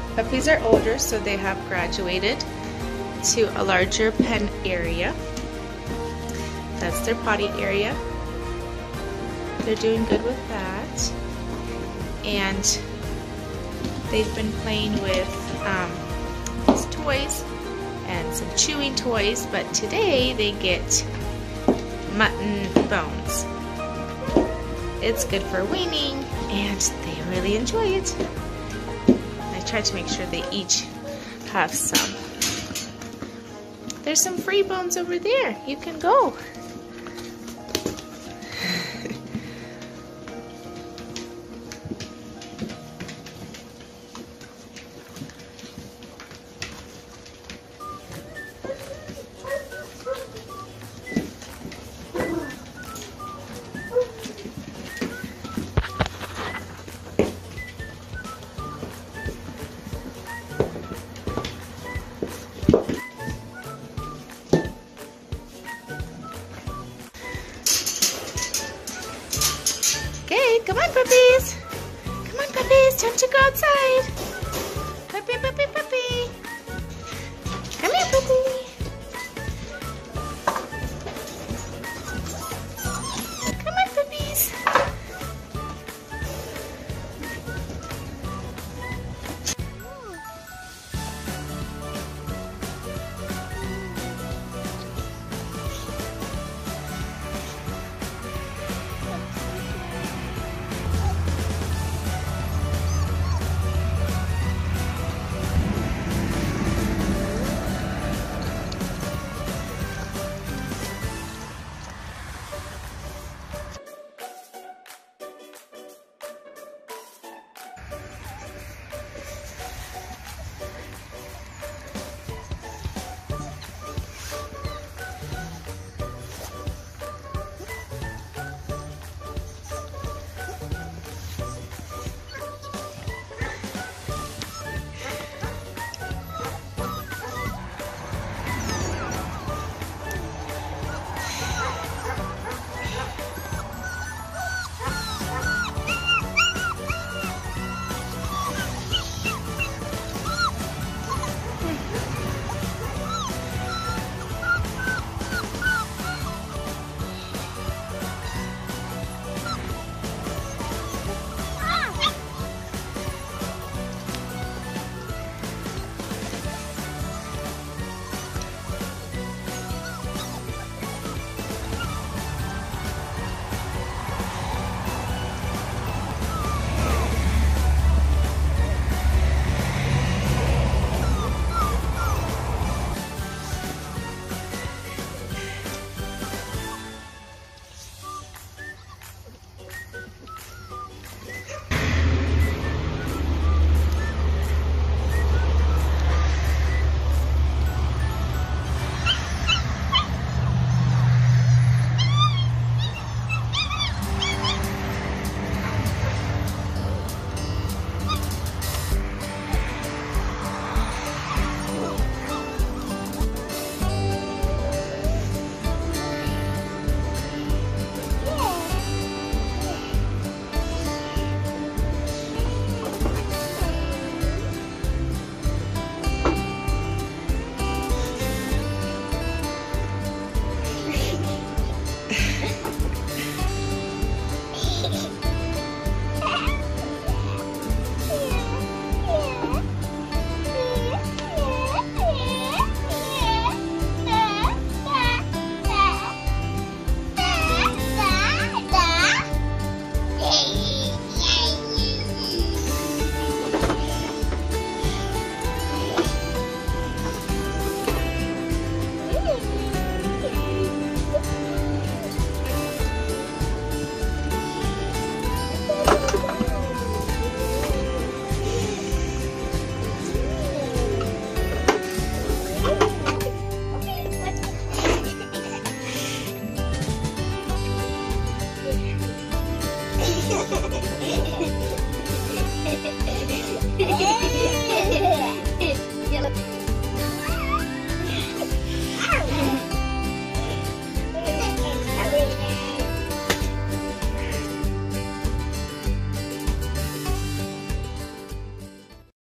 Puppies are older, so they have graduated to a larger pen area. That's their potty area. They're doing good with that. And they've been playing with these toys and some chewing toys, but today they get mutton bones. It's good for weaning, and they really enjoy it. I try to make sure they each have some. There's some free bones over there. You can go. Okay, come on, puppies. Come on, puppies. Time to go outside. Puppy, puppy, puppy. Come here, puppy. Come on, puppies.